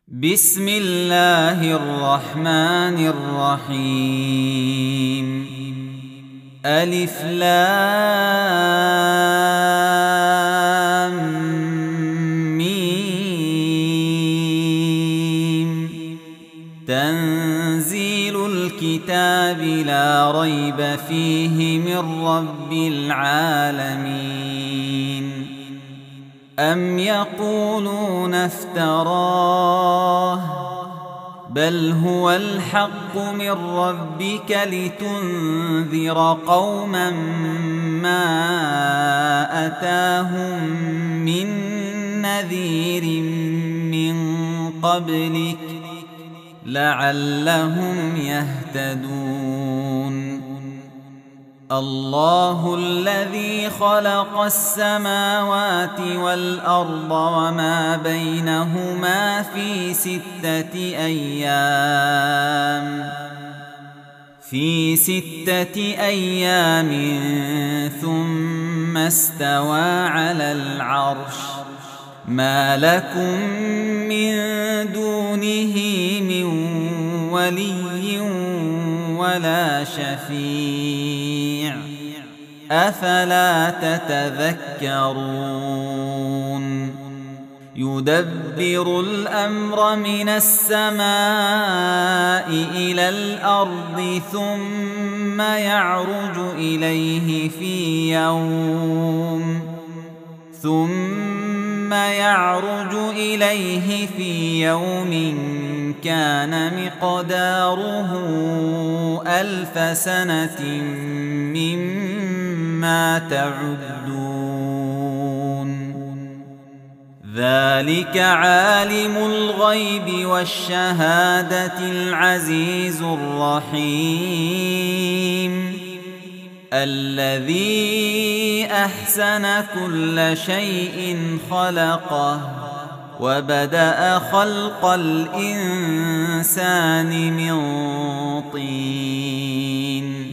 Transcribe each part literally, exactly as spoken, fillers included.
بسم الله الرحمن الرحيم. ألف لام ميم. تنزيل الكتاب لا ريب فيه من رب العالمين. أم يقولون افتراه بل هو الحق من ربك لتنذر قوما ما أتاهم من نذير من قبلك لعلهم يهتدون. الله الذي خلق السماوات والأرض وما بينهما في ستة أيام في ستة أيام ثم استوى على العرش. ما لكم من دونه من ولي ولا شفيع أفلا تتذكرون. يدبر الأمر من السماء إلى الأرض ثم يعرج إليه في يوم ثم يعرج إليه في يوم كان مقداره ألف سنة مما تعدون. ذلك عالم الغيب والشهادة العزيز الرحيم. الذي أحسن كل شيء خلقه وبدأ خلق الإنسان من طين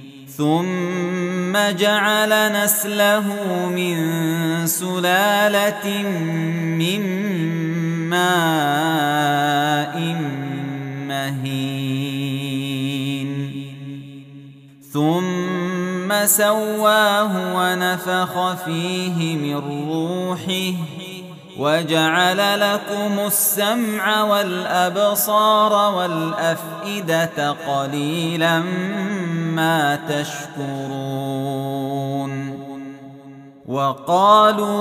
ثم جعل نسله من سلالة من ماء مهين ثم سواه ونفخ فيه من روحه وجعل لكم السمع والأبصار والأفئدة قليلا ما تشكرون. وقالوا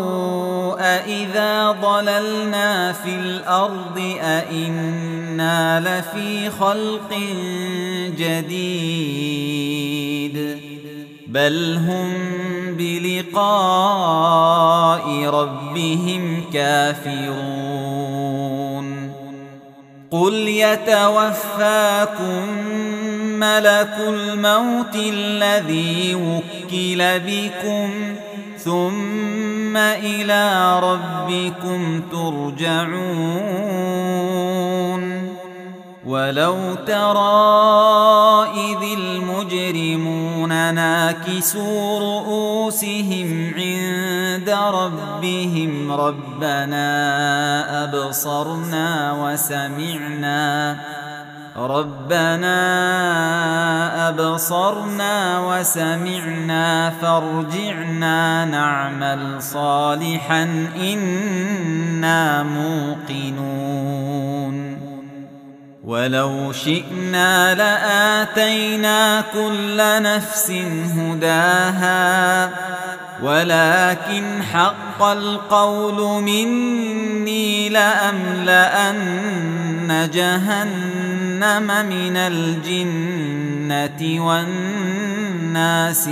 أإذا ضللنا في الأرض أإنا لفي خلق جديد بل هم بلقاء ربهم كافرون. قل يتوفاكم ملك الموت الذي وكل بكم ثم إلى ربكم ترجعون. ولو ترى إذ المجرمون ناكسوا رؤوسهم عند ربهم ربنا أبصرنا وسمعنا ربنا أبصرنا وسمعنا فارجعنا نعمل صالحا إنا موقنون. ولو شئنا لآتينا كل نفس هداها ولكن حق القول مني لأملأن جهنم من الجنة والناس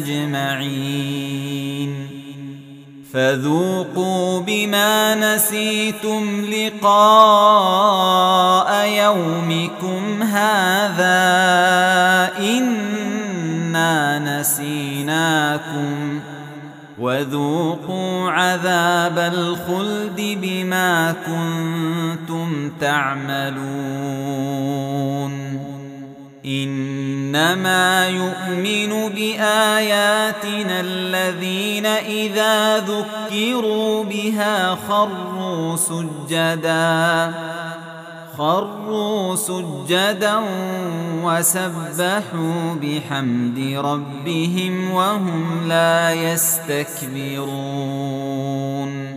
أجمعين. فذوقوا بما نسيتم لقاء يومكم هذا إنا نسيناكم وذوقوا عذاب الخلد بما كنتم تعملون. إنما يؤمن بآياتنا الذين إذا ذكروا بها خروا خروا سجدا خروا سجدا وسبحوا بحمد ربهم وهم لا يستكبرون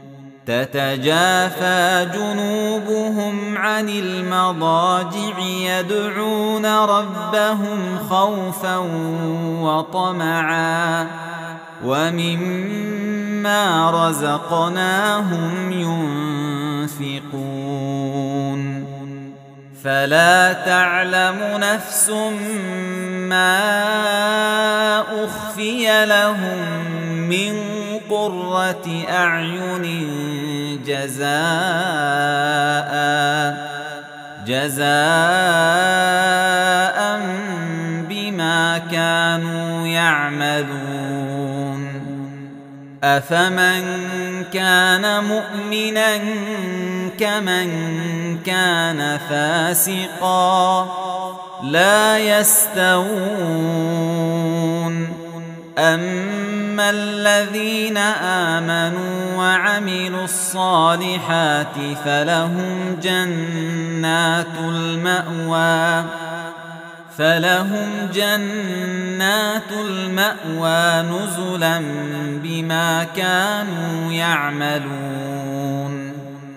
تتجافى جنوبهم عن المضاجع يدعون ربهم خوفا وطمعا ومما رزقناهم ينفقون فلا تعلم نفس ما أخفي لهم من قرة أعين جزاء جزاء بما كانوا يعملون أفمن كان مؤمنا كمن كان فاسقا لا يستوون أما الذين آمنوا وعملوا الصالحات فلهم جنات المأوى فلهم جنات المأوى نزلا بما كانوا يعملون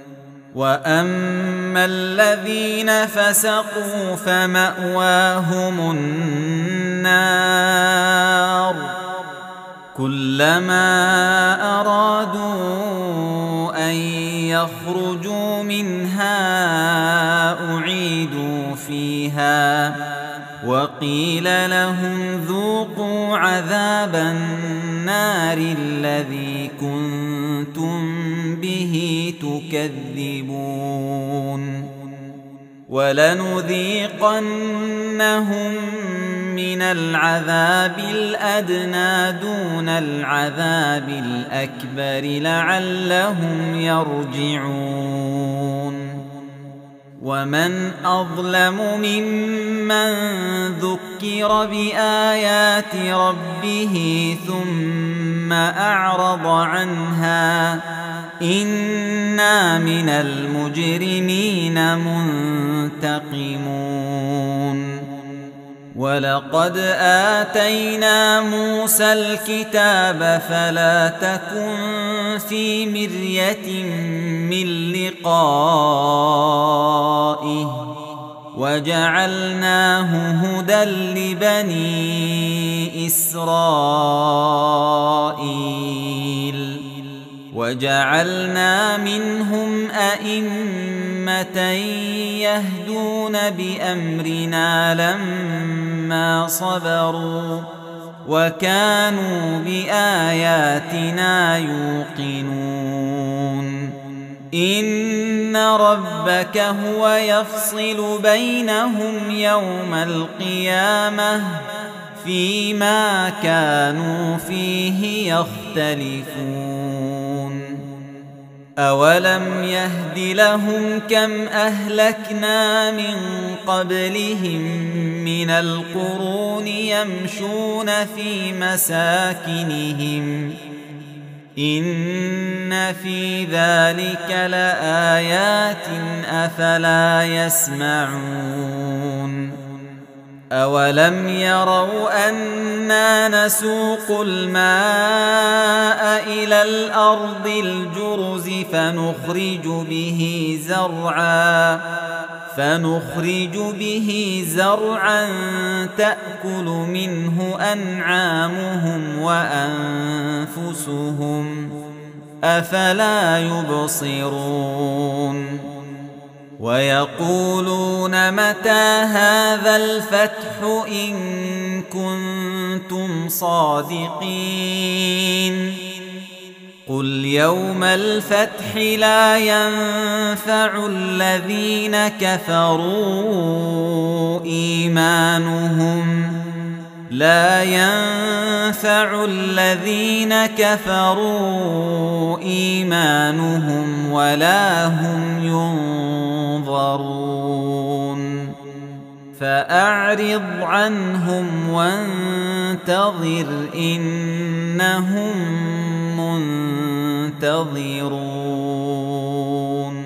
وأما الذين فسقوا فمأواهم النار كلما أرادوا أن يخرجوا منها أعيدوا فيها وقيل لهم ذوقوا عذاب النار الذي كنتم به تكذبون ولنذيقنهم من العذاب الأدنى دون العذاب الأكبر لعلهم يرجعون ومن أظلم ممن ذكر بآيات ربه ثم أعرض عنها إنا من المجرمين منتقمون ولقد آتينا موسى الكتاب فلا تكن في مرية من لقائه وجعلناه هدى لبني إسرائيل وجعلنا منهم أئمة يهدون بأمرنا لما صبروا وكانوا بآياتنا يوقنون إن ربك هو يفصل بينهم يوم القيامة فيما كانوا فيه يختلفون أولم يهد لهم كم أهلكنا من قبلهم من القرون يمشون في مساكنهم إن في ذلك لآيات أفلا يسمعون أولم يروا أنا نسوق الماء إلى الأرض الجرز فنخرج به زرعا فنخرج به زرعا تأكل منه أنعامهم وأنفسهم أفلا يبصرون ويقولون متى هذا الفتح إن كنتم صادقين قل يوم الفتح لا ينفع الذين كفروا إيمانهم لا ينفع الذين كفروا إيمانهم ولا هم ينظرون فأعرض عنهم وانتظر إنهم منظرون ينتظرون